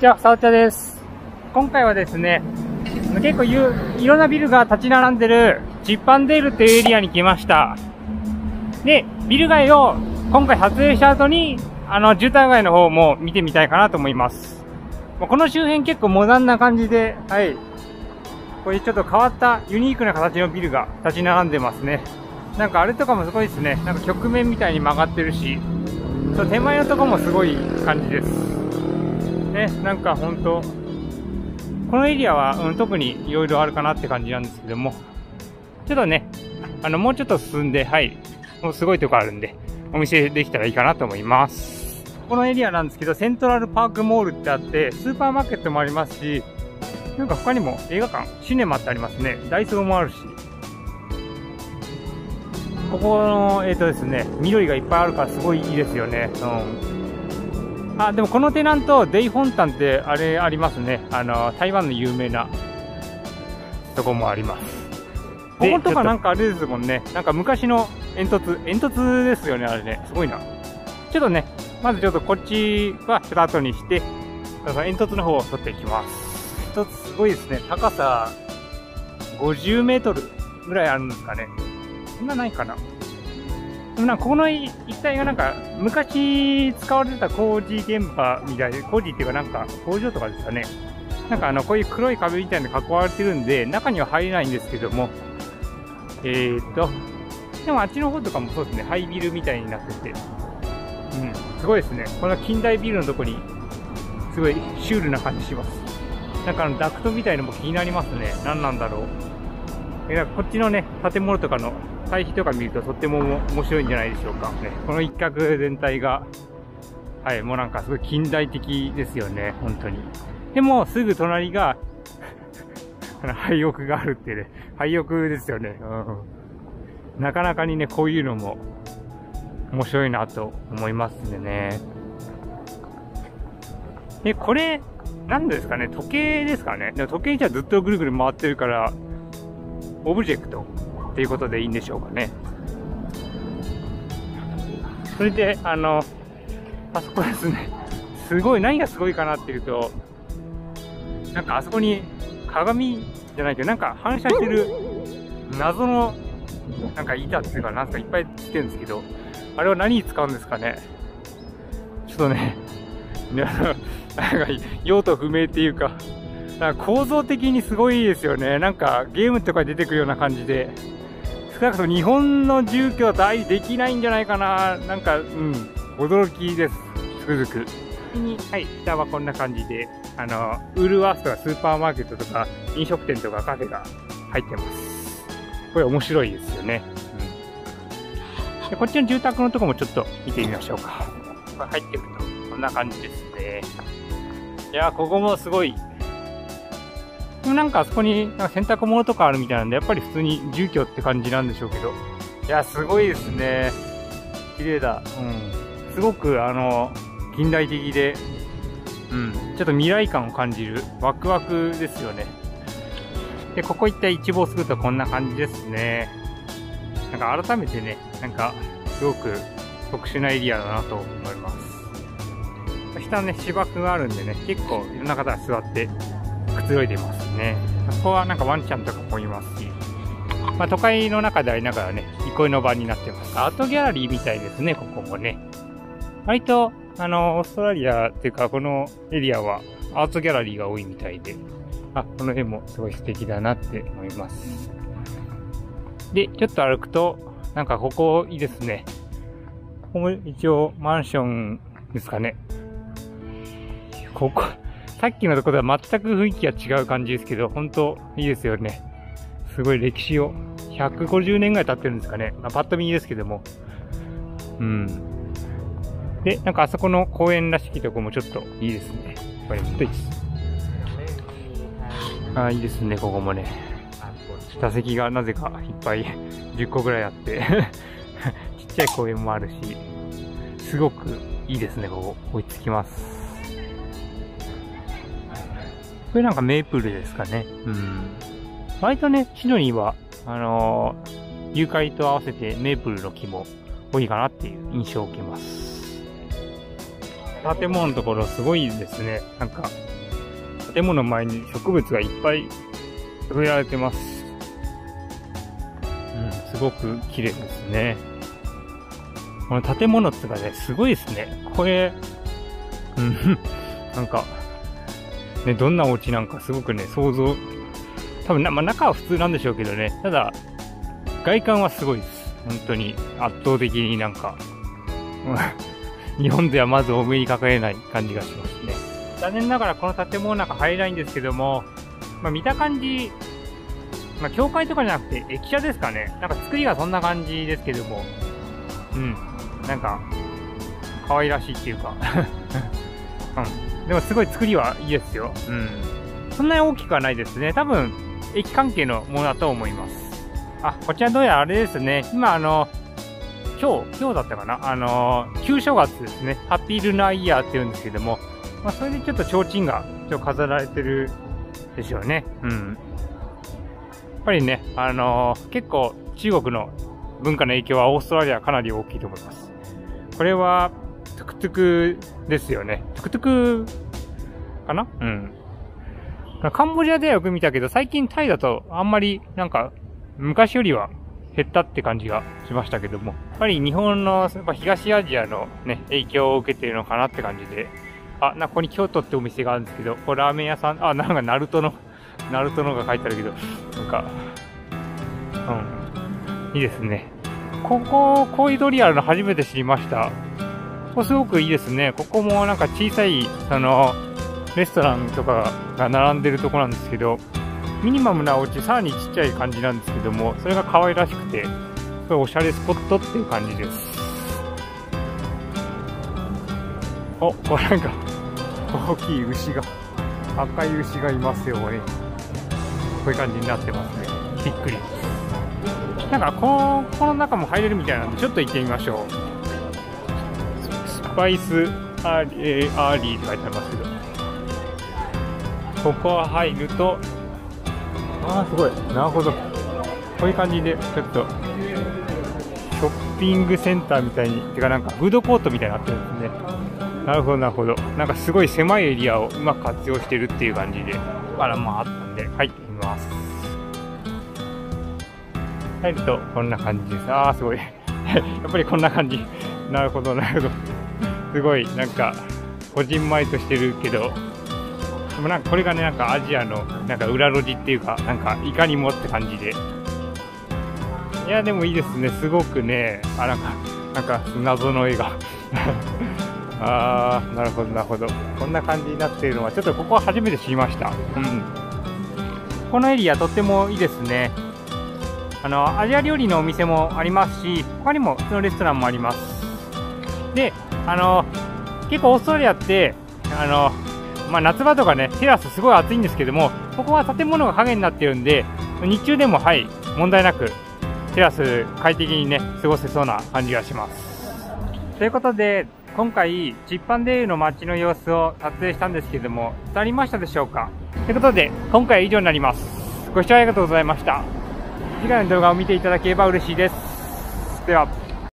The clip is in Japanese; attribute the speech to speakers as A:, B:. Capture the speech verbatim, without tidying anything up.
A: ちは、さおちゃです。今回はですね、結構ゆいろんなビルが立ち並んでるチッパンデールっていうエリアに来ました。で、ビル街を今回撮影した後に、あの、住宅街の方も見てみたいかなと思います。この周辺結構モダンな感じで、はい。こういうちょっと変わったユニークな形のビルが立ち並んでますね。なんかあれとかもすごいですね。なんか曲面みたいに曲がってるし、そう手前のとこもすごい感じです。ね、なんかほんと、このエリアは、うん、特にいろいろあるかなって感じなんですけども、ちょっとね、あの、もうちょっと進んで、はい、もうすごいとこあるんで、お見せできたらいいかなと思います。このエリアなんですけど、セントラルパークモールってあって、スーパーマーケットもありますし、なんか他にも映画館、シネマってありますね。ダイソーもあるし。ここの、えっとですね、緑がいっぱいあるからすごいいいですよね。うん。あ、でもこのテナント、デイフォンタンってあれありますね。あの、台湾の有名なとこもあります。こことかなんかあれですもんね。なんか昔の煙突、煙突ですよね、あれね。すごいな。ちょっとね、まずちょっとこっちはちょっと後にして、煙突の方を撮っていきます。一つすごいですね。高さごじゅうメートルぐらいあるんですかね。そんなないかな。でもなんかここの一帯がなんか昔使われてた工事現場みたいで、工事っていうかなんか工場とかですかね。なんかあのこういう黒い壁みたいに囲われてるんで、中には入れないんですけども、えーっと、でもあっちの方とかもそうですね、ハイビルみたいになってて、うん、すごいですね。この近代ビルのとこに、すごいシュールな感じします。なんかあのダクトみたいのも気になりますね。何なんだろう。えなんかこっちのね、建物とかの対比とか見るととっても面白いんじゃないでしょうか。ね、この一角全体が、はい、もうなんかすごい近代的ですよね、本当に。でも、すぐ隣が、廃屋があるってね、廃屋ですよね、うん。なかなかにね、こういうのも面白いなと思いますんでね。で、これ、なんですかね、時計ですかね。でも時計じゃずっとぐるぐる回ってるから、オブジェクトっていうことでいいんでしょうかね。それで、あの、あそこですね。すごい、何がすごいかなっていうと、なんかあそこに鏡じゃないけど、なんか反射してる謎の、なんか板っていうか、なんかいっぱいつけるんですけど、あれは何に使うんですかね。ちょっとね、なんか用途不明っていうか、なんか構造的にすごいですよね。なんかゲームとかに出てくるような感じで、少なくとも日本の住居は対できないんじゃないかな。なんか、うん、驚きです。つくづく。はい、下はこんな感じで、あの、ウールワースとかスーパーマーケットとか飲食店とかカフェが入ってます。これ面白いですよね。うん、でこっちの住宅のとこもちょっと見てみましょうか。これ入っていくとこんな感じですね。いやー、ここもすごい。でもなんかあそこになんか洗濯物とかあるみたいなんで、やっぱり普通に住居って感じなんでしょうけど。いや、すごいですね。綺麗だ。うん。すごくあの、近代的で、うん。ちょっと未来感を感じる。ワクワクですよね。で、ここ一帯一望するとこんな感じですね。なんか改めてね、なんか、すごく特殊なエリアだなと思います。下ね、芝生があるんでね、結構いろんな方が座ってくつろいでますね。ここはなんかワンちゃんとかもいますし、まあ都会の中でありながらね、憩いの場になってます。アートギャラリーみたいですね、ここもね。割と、あの、オーストラリアっていうか、このエリアはアートギャラリーが多いみたいで、あ、この辺もすごい素敵だなって思います。で、ちょっと歩くと、なんかここいいですね。ここも一応マンションですかね。ここ、さっきのところとは全く雰囲気が違う感じですけど、本当いいですよね。すごい歴史を、ひゃくごじゅうねんぐらい経ってるんですかね。まあ、パッと見ですけども。うん。で、なんかあそこの公園らしきとこもちょっといいですね。これ、ほんといいです。ああ、いいですね、ここもね。座席がなぜかいっぱいじゅっこぐらいあって、ちっちゃい公園もあるし、すごくいいですね、ここ。追いつきます。これなんかメープルですかね。うん。割とね、シドニーは、あのー、ユーカリと合わせてメープルの木も多いかなっていう印象を受けます。 建物のところすごいですね。なんか、建物の前に植物がいっぱい植えられてます。うん、すごく綺麗ですね。この建物っていうかね、すごいですね。これ、うん、なんか、ね、どんなお家なんかすごくね、想像、多分な、まあ、中は普通なんでしょうけどね、ただ、外観はすごいです。本当に圧倒的になんか、日本ではまずお目にかかれない感じがしますね。残念ながらこの建物の中入れないんですけども、まあ、見た感じ、まあ、教会とかじゃなくて駅舎ですかね。なんか作りがそんな感じですけども、うん、なんか、可愛らしいっていうか、うん。でもすごい作りはいいですよ。うん。そんなに大きくはないですね。多分、駅関係のものだと思います。あ、こちらどうやらあれですね。今あの、今日、今日だったかなあの、旧正月ですね。ハッピールナーイヤーって言うんですけども、まあ、それでちょっと提灯がちょっと飾られてるでしょうね。うん。やっぱりね、あのー、結構中国の文化の影響はオーストラリアはかなり大きいと思います。これは、トゥクトゥクですよね。トゥクトゥクかなうん。カンボジアではよく見たけど、最近タイだとあんまりなんか昔よりは減ったって感じがしましたけども、やっぱり日本のやっぱ東アジアのね、影響を受けているのかなって感じで、あ、な、ここに京都ってお店があるんですけど、これラーメン屋さん、あ、なんかナルトの、ナルトのが書いてあるけど、なんか、うん、いいですね。ここ、こういう通りあるの初めて知りました。ここすごくいいですね。ここもなんか小さい、その、レストランとかが並んでるところなんですけど、ミニマムなお家、さらにちっちゃい感じなんですけども、それが可愛らしくて、すごいおしゃれスポットっていう感じです。お、これなんか、大きい牛が、赤い牛がいますよね。こういう感じになってますね。びっくり。なんか、この、この中も入れるみたいなんで、ちょっと行ってみましょう。スパイスアーリー、アーリーって書いてありますけど。ここ入ると、ああ、すごい。なるほど。こういう感じで、ちょっと、ショッピングセンターみたいに、てかなんか、フードコートみたいになってるんですね。なるほど、なるほど。なんかすごい狭いエリアをうまく活用してるっていう感じで、からまああったんで、入ってみます。入ると、こんな感じです。ああ、すごい。やっぱりこんな感じ。なるほど、なるほど。すごい、なんか、こじんまりとしてるけど、でもなんかこれがね、なんかアジアのなんか裏路地っていうか、なんかいかにもって感じで。いや、でもいいですね。すごくね、あ、なんか、なんか謎の絵が。あー、なるほど、なるほど。こんな感じになっているのは、ちょっとここは初めて知りました。うん。このエリアとってもいいですね。あの、アジア料理のお店もありますし、他にも普通のレストランもあります。で、あの、結構オーストラリアって、あの、まあ、夏場とかね、テラスすごい暑いんですけども、ここは建物が影になってるんで、日中でも、はい、問題なく、テラス快適にね、過ごせそうな感じがします。ということで、今回、チッパンデールの街の様子を撮影したんですけども、伝わりましたでしょうか？ということで、今回は以上になります。ご視聴ありがとうございました。次回の動画を見ていただければ嬉しいです。では。